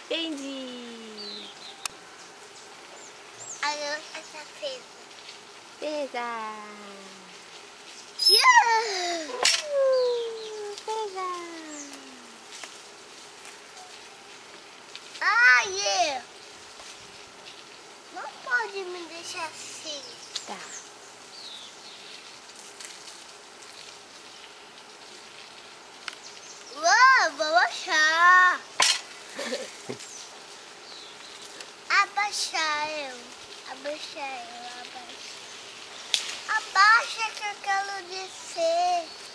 Entendi. Agora essa feza. Pesa. Pesa. Ai, não pode me deixar assim. Tá. Uau, vou baixar. Abaixar eu. Abaixa que eu quero descer.